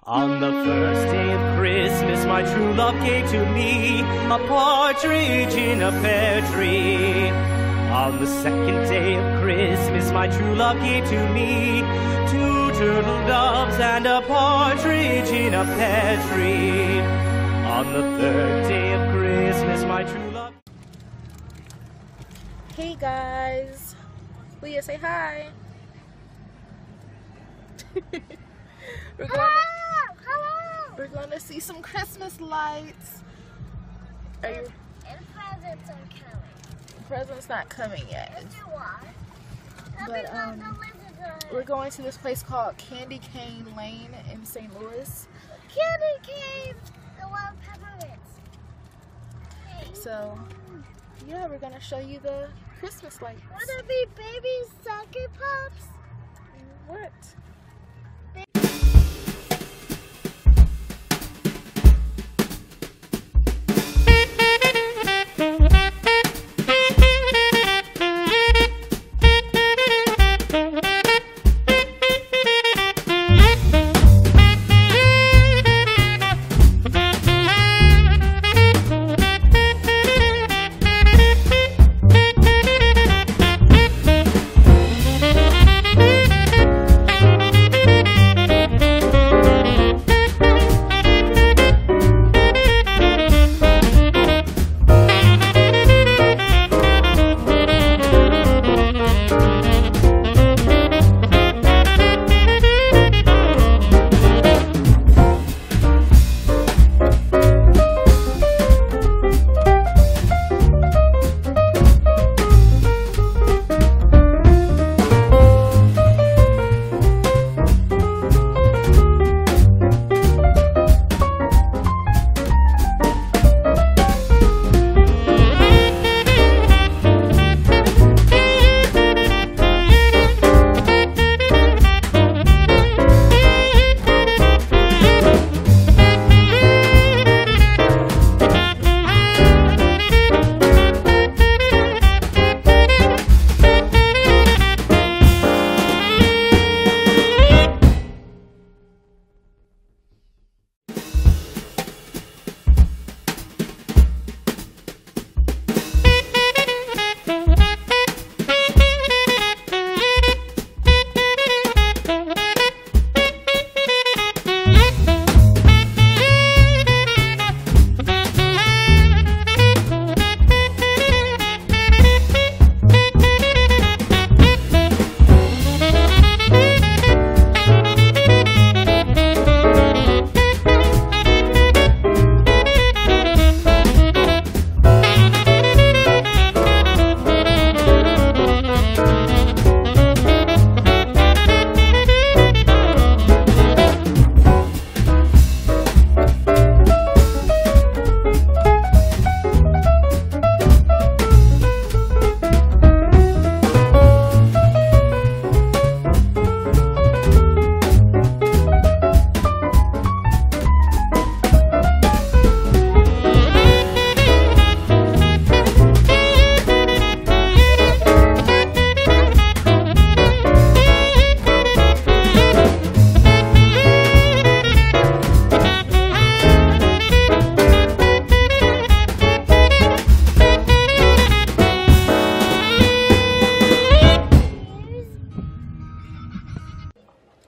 On the first day of Christmas, my true love gave to me a partridge in a pear tree. On the second day of Christmas, my true love gave to me two turtle doves and a partridge in a pear tree. On the third day of Christmas, my true love... Hey guys, Leah, say hi. We're going to see some Christmas lights. And presents are coming. Presents not coming yet. But we're going to this place called Candycane Lane in St. Louis. Candycane! I love peppermints. So, yeah, we're going to show you the Christmas lights. Would it be baby sucker pops? What?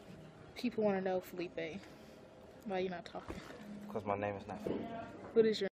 People want to know, Felipe, why you're not talking. Because my name is not Felipe. What is your